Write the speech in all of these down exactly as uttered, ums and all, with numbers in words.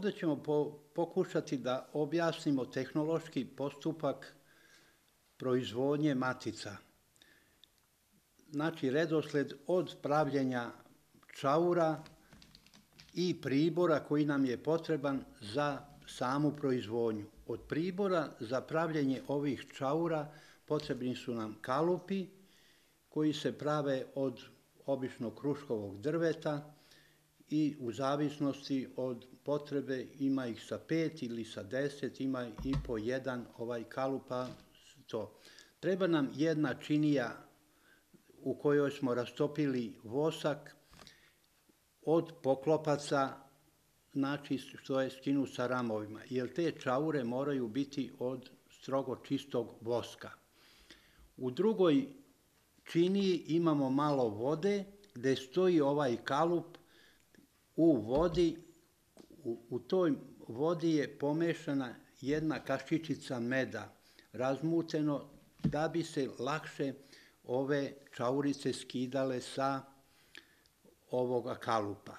ovdje ćemo po, pokušati da objasnimo tehnološki postupak proizvodnje matica. Znači, redosled od pravljenja čaura i pribora koji nam je potreban za samu proizvodnju. Od pribora za pravljenje ovih čaura potrebni su nam kalupi koji se prave od obično kruškovog drveta i u zavisnosti od potrebe ima ih sa pet ili sa deset, ima i po jedan ovaj kalupa. To. Treba nam jedna činija u kojoj smo rastopili vosak od poklopaca, znači što je skinu sa ramovima, jer te čaure moraju biti od strogo čistog voska. U drugoj činiji imamo malo vode gdje stoji ovaj kalup u vodi. U, u toj vodi je pomešana jedna kašičica meda, razmuteno da bi se lakše ove čaurice skidale sa ovoga kalupa.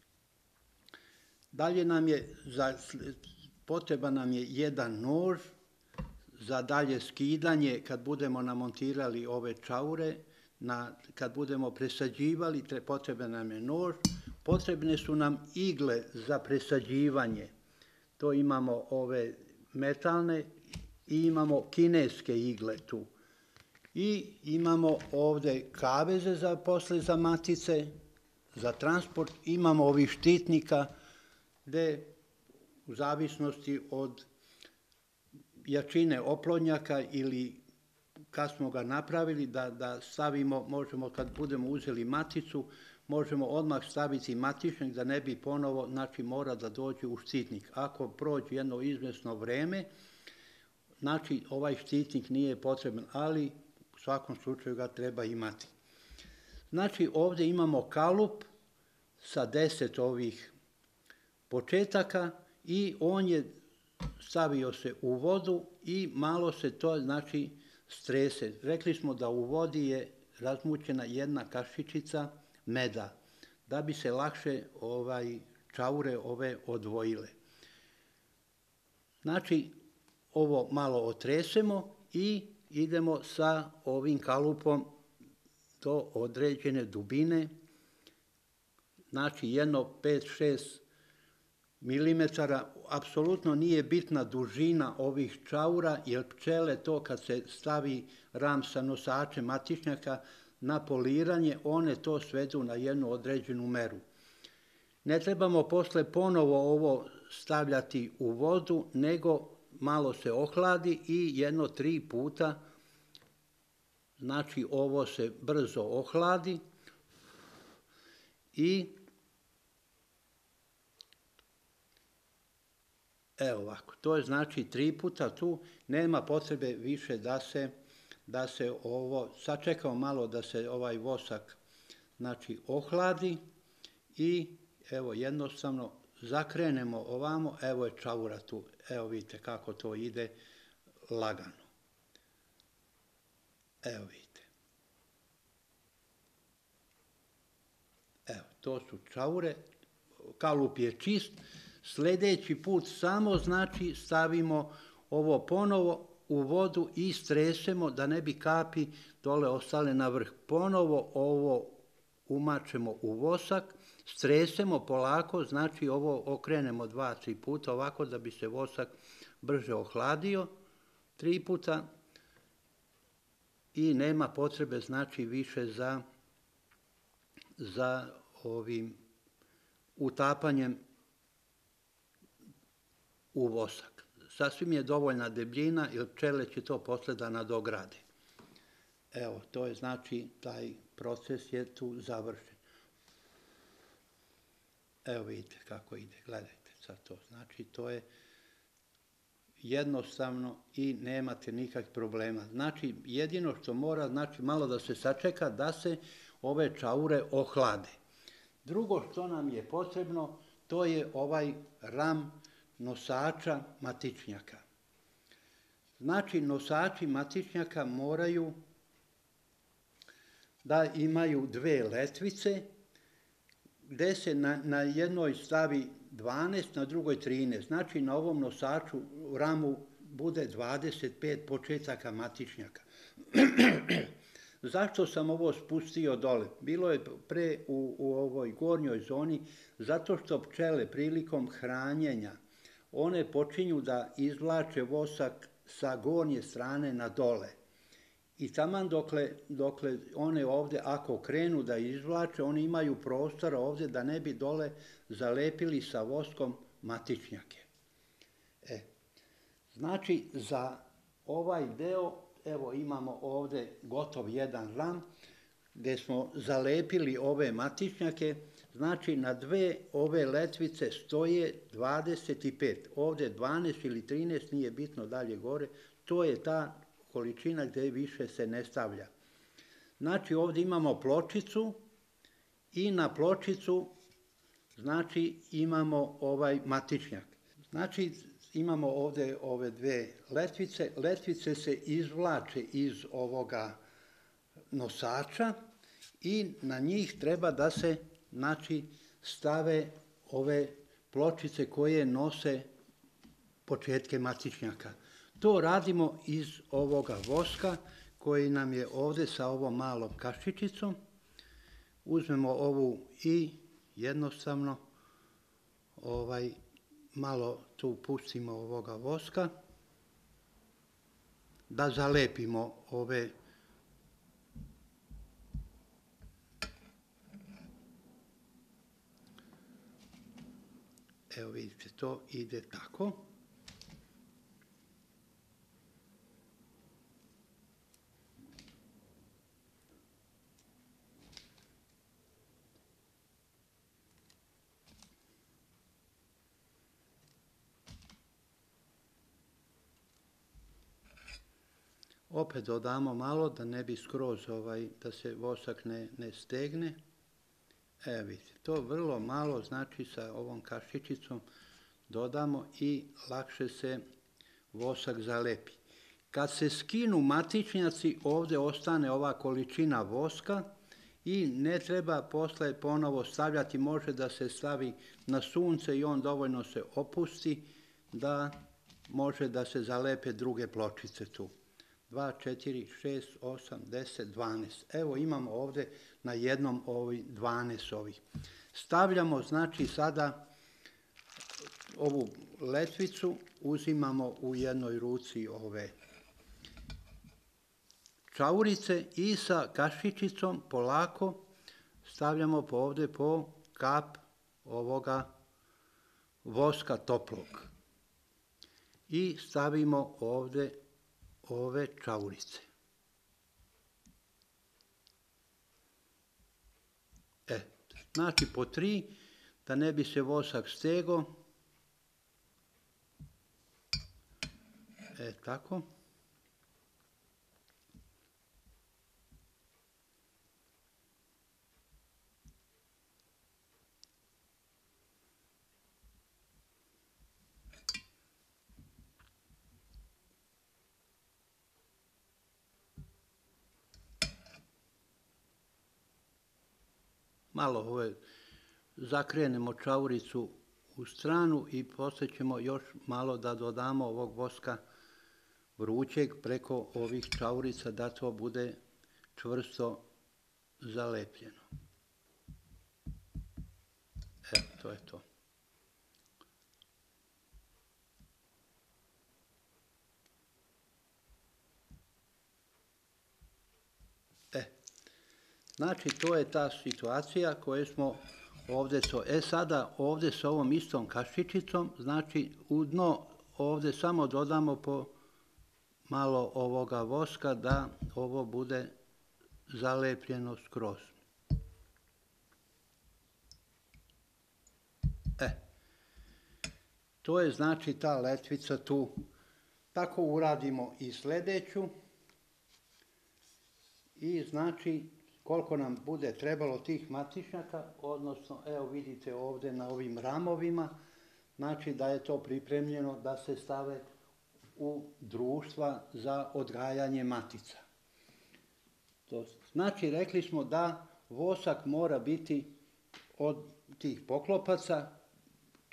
Dalje nam je, za, potreban nam je jedan nož za dalje skidanje kad budemo namontirali ove čaure, na, kad budemo presađivali, potreban nam je nož, potrebne su nam igle za presađivanje. To imamo ove metalne i imamo kineske igle tu. I imamo ovdje kaveze za posle za matice, za transport, imamo ovih štitnika gdje u zavisnosti od jačine oplodnjaka ili kad smo ga napravili da, da stavimo, možemo kad budemo uzeli maticu, možemo odmah staviti matičnik da ne bi ponovo, znači mora da dođe u štitnik. Ako prođe jedno izvjesno vreme, znači ovaj štitnik nije potreban, ali u svakom slučaju ga treba imati. Znači ovdje imamo kalup sa deset ovih početaka i on je stavio se u vodu i malo se to znači strese. Rekli smo da u vodi je razmućena jedna kašičica meda da bi se lakše ovaj čaure ove odvojile. Znači ovo malo otresemo i idemo sa ovim kalupom do određene dubine, znači jedno pet šest milimetara, apsolutno nije bitna dužina ovih čaura, jer pčele to kad se stavi ram sa nosačem matičnjaka na poliranje, one to svedu na jednu određenu meru. Ne trebamo posle ponovo ovo stavljati u vodu, nego malo se ohladi i jedno tri puta, znači ovo se brzo ohladi i evo ovako, to je znači tri puta tu, nema potrebe više da se, da se ovo, sačekamo malo da se ovaj vosak znači ohladi i evo jednostavno zakrenemo ovamo, evo je čaura tu, evo vidite kako to ide lagano. Evo vidite. Evo, to su čaure, kalup je čist. Sljedeći put samo znači stavimo ovo ponovo u vodu i stresemo da ne bi kapi dole ostale na vrh. Ponovo ovo umačemo u vosak, stresemo polako, znači ovo okrenemo dva, tri puta ovako da bi se vosak brže ohladio, tri puta i nema potrebe znači više za, za ovim utapanjem u vosak. Sasvim je dovoljna debljina jer pčele će to posle da nadograde. Evo, to je znači taj proces je tu završen. Evo vidite kako ide, gledajte sad to. Znači to je jednostavno i nemate nikakvih problema. Znači jedino što mora, znači malo da se sačeka da se ove čaure ohlade. Drugo što nam je potrebno, to je ovaj ram nosača matičnjaka. Znači nosači matičnjaka moraju da imaju dve letvice gdje se na, na jednoj stavi dvanaest, na drugoj trinaest. Znači na ovom nosaču ramu bude dvadeset pet početaka matičnjaka. Zašto sam ovo spustio dole? Bilo je pre u, u ovoj gornjoj zoni, zato što pčele prilikom hranjenja, one počinju da izvlače vosak sa gornje strane na dole. I taman dokle, dokle one ovdje, ako krenu da izvlače, oni imaju prostora ovdje da ne bi dole zalepili sa voskom matičnjake. E, znači, za ovaj deo, evo imamo ovdje gotov jedan ram, gdje smo zalepili ove matičnjake, znači na dve ove letvice stoje dvadeset pet, ovdje dvanaest ili trinaest, nije bitno dalje gore, to je ta količina gdje više se ne stavlja. Znači ovdje imamo pločicu i na pločicu znači imamo ovaj matičnjak. Znači imamo ovdje ove dve letvice, letvice se izvlače iz ovoga nosača i na njih treba da se znači stave ove pločice koje nose početke matičnjaka. To radimo iz ovoga voska koji nam je ovdje sa ovom malom kašičicom. Uzmemo ovu i jednostavno ovaj, malo tu pustimo ovoga voska da zalepimo ove evo vidite, to ide tako. Opet dodamo malo da ne bi skroz ovaj, da se vosak ne, ne stegne. Evo vidite, to vrlo malo, znači sa ovom kašičicom dodamo i lakše se vosak zalepi. Kad se skinu matičnjaci, ovdje ostane ova količina voska i ne treba posle ponovo stavljati, može da se stavi na sunce i on dovoljno se opusti da može da se zalepe druge pločice tu. dva, četiri, šest, osam, deset, dvanaest. Evo imamo ovdje na jednom ovi dvanaest ovih. Stavljamo znači sada ovu letvicu, uzimamo u jednoj ruci ove čaurice i sa kašičicom polako stavljamo ovdje po kap ovoga voska toplog. I stavimo ovdje ove čaurice. E, znači po tri, da ne bi se vosak stego. E, tako. Malo ove, zakrenemo čauricu u stranu i poslije ćemo još malo da dodamo ovog voska vrućeg preko ovih čaurica da to bude čvrsto zalepljeno. Evo, to je to. Znači, to je ta situacija koju smo ovdje, e sada ovdje s ovom istom kašičicom, znači u dno ovdje samo dodamo po malo ovoga voska da ovo bude zalepljeno skroz. E, to je znači ta letvica tu. Tako uradimo i sljedeću i znači koliko nam bude trebalo tih matičnjaka, odnosno evo vidite ovdje na ovim ramovima, znači da je to pripremljeno da se stave u društva za odgajanje matica. To, znači rekli smo da vosak mora biti od tih poklopaca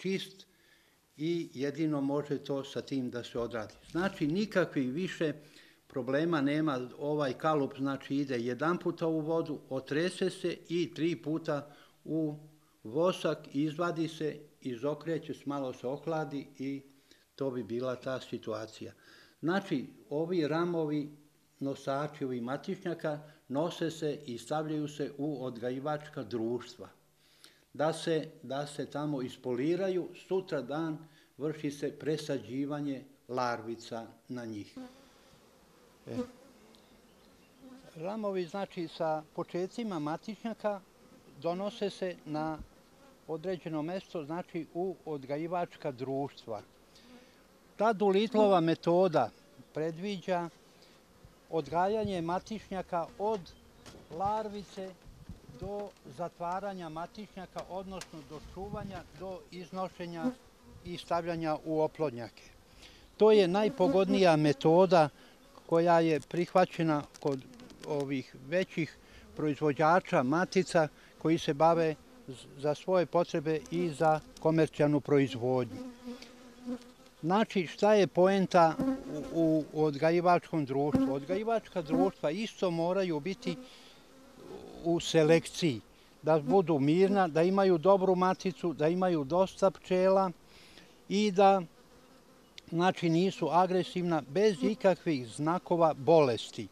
čist i jedino može to sa tim da se odradi. Znači nikakvih više problema nema, ovaj kalup znači ide jedan puta u vodu, otrese se i tri puta u vosak, izvadi se, izokreće, malo se ohladi i to bi bila ta situacija. Znači ovi ramovi, nosači ovih matičnjaka nose se i stavljaju se u odgajivačka društva. Da se, da se tamo ispoliraju, sutra dan vrši se presađivanje larvica na njih. E. Ramovi, znači, sa počecima matičnjaka donose se na određeno mesto, znači u odgajivačka društva. Ta Doolittleova metoda predviđa odgajanje matičnjaka od larvice do zatvaranja matičnjaka, odnosno do čuvanja, do iznošenja i stavljanja u oplodnjake. To je najpogodnija metoda koja je prihvaćena kod ovih većih proizvođača matica koji se bave za svoje potrebe i za komercijalnu proizvodnju. Znači, šta je poenta u, u odgajivačkom društvu? Odgajivačka društva isto moraju biti u selekciji, da budu mirna, da imaju dobru maticu, da imaju dosta pčela i da, znači, nisu agresivna, bez ikakvih znakova bolesti.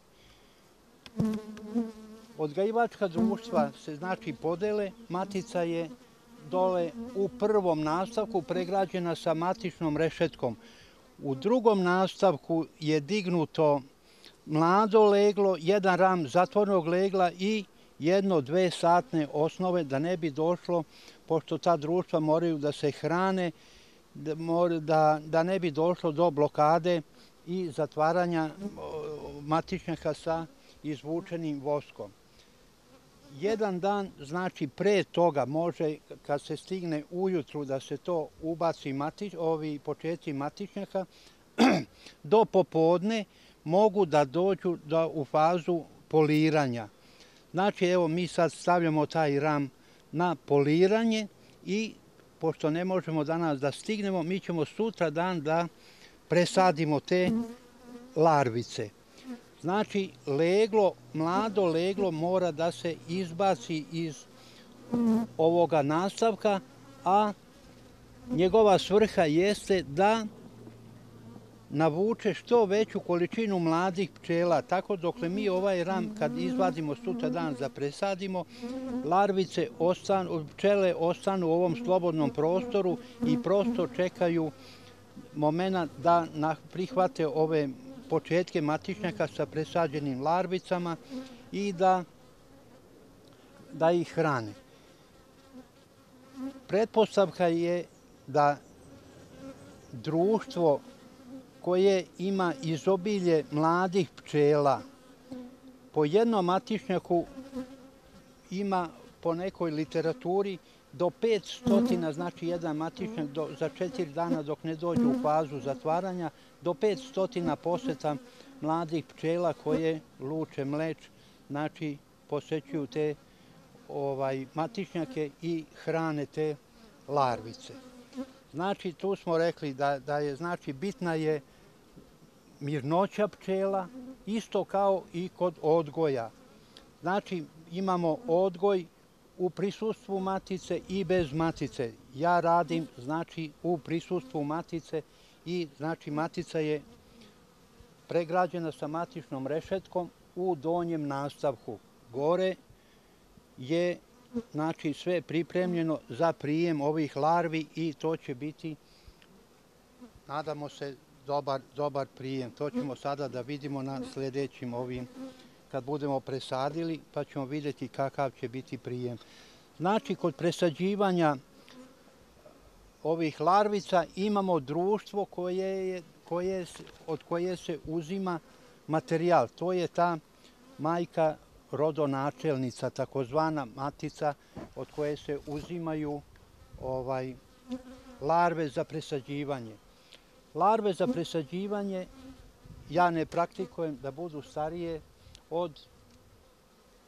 Odgajivačka društva se, znači, podele, matica je dole u prvom nastavku pregrađena sa matičnom rešetkom. U drugom nastavku je dignuto mlado leglo, jedan ram zatvornog legla i jedno, dve satne osnove, da ne bi došlo, pošto ta društva moraju da se hrane, da, da ne bi došlo do blokade i zatvaranja matičnjaka sa izvučenim voskom. Jedan dan, znači pre toga, može kad se stigne ujutru da se to ubaci matič, ovi počeci matičnjaka, do popodne mogu da dođu da, u fazu poliranja. Znači, evo, mi sad stavljamo taj ram na poliranje i pošto ne možemo danas da stignemo, mi ćemo sutra dan da presadimo te larvice. Znači, leglo, mlado leglo mora da se izbaci iz ovoga nastavka, a njegova svrha jeste da navuče što veću količinu mladih pčela. Tako dokle mi ovaj ram, kad izvadimo sutra dan da presadimo, larvice ostanu, pčele ostanu u ovom slobodnom prostoru i prosto čekaju momenta da prihvate ove početke matičnjaka sa presađenim larvicama i da, da ih hrane. Pretpostavka je da društvo koje ima izobilje mladih pčela po jednom matičnjaku ima po nekoj literaturi do petsto, znači jedan matičnjak do, za četiri dana dok ne dođe u fazu zatvaranja, do petsto poseta mladih pčela koje luče mleč, znači posećuju te ovaj, matičnjake i hrane te larvice. Znači, tu smo rekli da, da je, znači, bitna je mirnoća pčela, isto kao i kod odgoja. Znači, imamo odgoj u prisustvu matice i bez matice. Ja radim, znači, u prisustvu matice i, znači, matica je pregrađena sa matičnom rešetkom u donjem nastavku. Gore je, znači, sve pripremljeno za prijem ovih larvi i to će biti, nadamo se, dobar, dobar prijem. To ćemo sada da vidimo na sljedećim ovim, kad budemo presadili, pa ćemo vidjeti kakav će biti prijem. Znači, kod presađivanja ovih larvica imamo društvo koje je, koje, od koje se uzima materijal. To je ta majka rodonačelnica, takozvana matica, od koje se uzimaju ovaj, larve za presađivanje. Larve za presađivanje ja ne praktikujem da budu starije od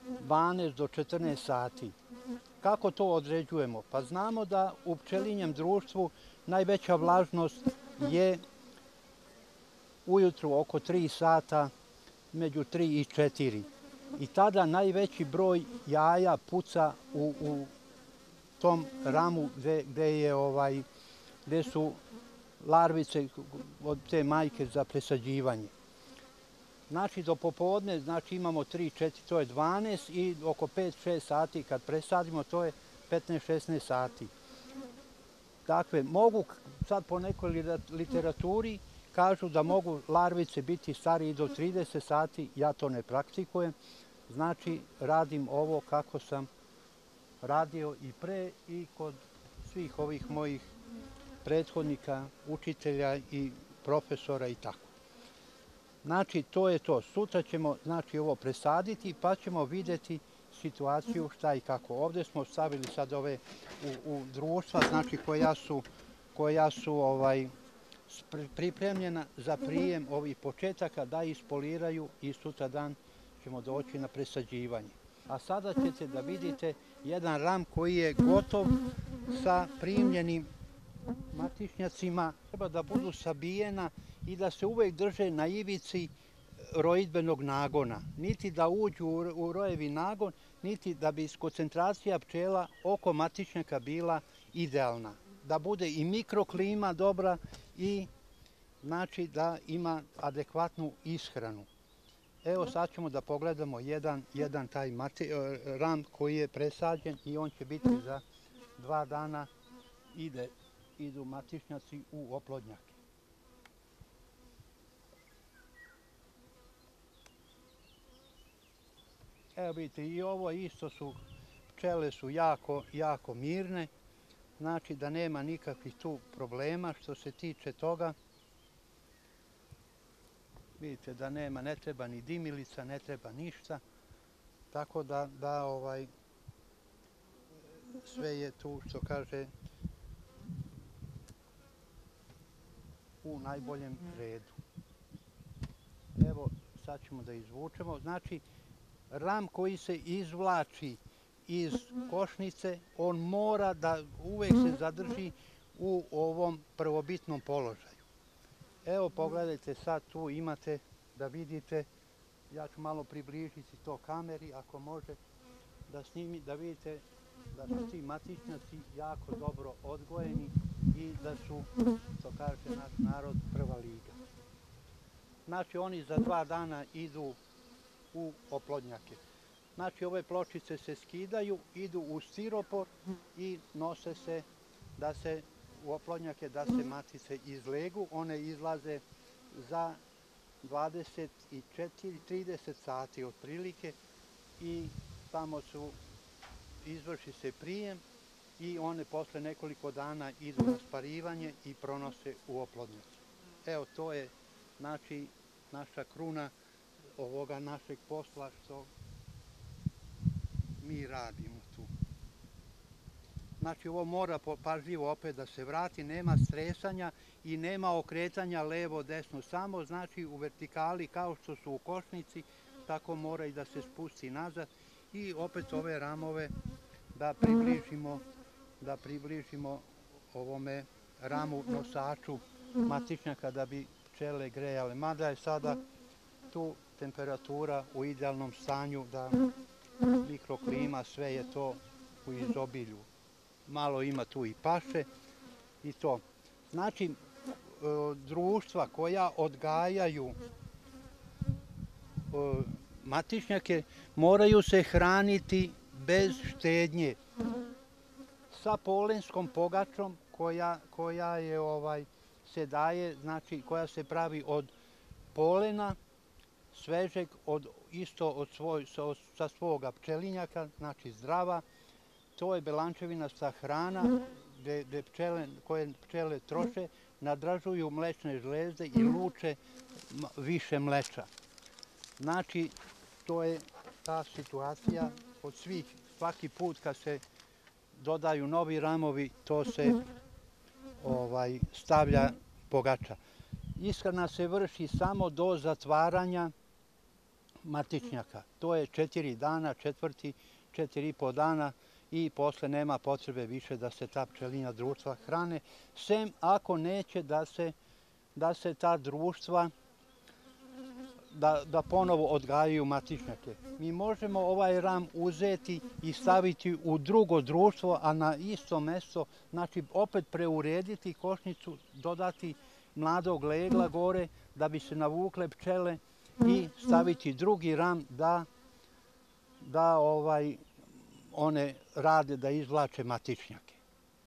dvanaest do četrnaest sati. Kako to određujemo? Pa znamo da u pčelinjem društvu najveća vlažnost je ujutru oko tri sata, među tri i četiri. I tada najveći broj jaja puca u, u tom ramu gde, gde, je, ovaj, gde su larvice od te majke za presađivanje. Znači do popodne znači, imamo tri četiri, to je dvanaest i oko pet šest sati kad presadimo to je petnaest šesnaest sati. Dakle, mogu sad po nekoj literaturi kažu da mogu larvice biti stariji do trideset sati, ja to ne praktikujem. Znači, radim ovo kako sam radio i pre i kod svih ovih mojih prethodnika, učitelja i profesora i tako. Znači, to je to. Sutra ćemo znači, ovo presaditi pa ćemo vidjeti situaciju šta i kako. Ovdje smo stavili sad ove u, u društva, znači koja su, koja su ovaj, pripremljena za prijem ovih početaka da ispoliraju i sutra dan ćemo doći na presađivanje. A sada ćete da vidite jedan ram koji je gotov sa primljenim matišnjacima. Treba da budu sabijena i da se uvek drže na ivici rojidbenog nagona. Niti da uđu u rojevi nagon, niti da bi koncentracija pčela oko matičnjaka bila idealna. Da bude i mikroklima dobra i znači da ima adekvatnu ishranu. Evo sad ćemo da pogledamo jedan, jedan taj mati, ram koji je presađen i on će biti za dva dana ide, idu matišnjaci u oplodnjake. Evo vidite, i ovo isto su, pčele su jako, jako mirne, znači da nema nikakvih tu problema što se tiče toga. Vidite da nema, ne treba ni dimilica, ne treba ništa, tako da, da ovaj, sve je tu što kaže u najboljem redu. Evo, sad ćemo da izvučemo. Znači, ram koji se izvlači iz košnice, on mora da uvek se zadrži u ovom prvobitnom položaju. Evo, pogledajte sad tu imate da vidite, ja ću malo približiti to kameri, ako može, da snimi, da vidite da su ti matičnjaci jako dobro odgojeni i da su, što kaže naš narod, prva liga. Znači, oni za dva dana idu u oplodnjake. Znači, ove pločice se skidaju, idu u stiropor i nose se da se u oplodnjake, da se matice izlegu. One izlaze za dvadeset četiri do trideset sati otprilike i tamo su, izvrši se prijem i one posle nekoliko dana idu na sparivanje i pronose u oplodnjake. Evo, to je znači naša kruna ovoga našeg posla što mi radimo tu. Znači, ovo mora pažljivo opet da se vrati, nema stresanja i nema okretanja levo-desno, samo znači u vertikali kao što su u košnici, tako mora i da se spusti nazad i opet ove ramove da približimo, da približimo ovome ramu nosaču matičnjaka da bi pčele grejale. Mada je sada tu temperatura u idealnom stanju da mikroklima, sve je to u izobilju. Malo ima tu i paše i to. Znači, društva koja odgajaju matičnjake moraju se hraniti bez štednje sa polenskom pogačom koja, koja je ovaj, se daje, znači koja se pravi od polena svežeg, od, isto od svoj, sa, sa svoga pčelinjaka, znači zdrava. To je belančevinasta hrana gde, gde pčele, koje pčele troše, nadražuju mlečne žlezde i luče više mleča. Znači, to je ta situacija od svih, svaki put kad se dodaju novi ramovi, to se ovaj, stavlja pogača. Ishrana se vrši samo do zatvaranja matičnjaka. To je četiri dana, četvrti, četiri i po dana i posle nema potrebe više da se ta pčelinja društva hrane, sem ako neće da se, da se ta društva da, da ponovo odgajaju matičnjake. Mi možemo ovaj ram uzeti i staviti u drugo društvo, a na isto mesto, znači opet preurediti košnicu, dodati mladog legla gore da bi se navukle pčele i staviti drugi ram da, da ovaj, one rade, da izvlače matičnjak.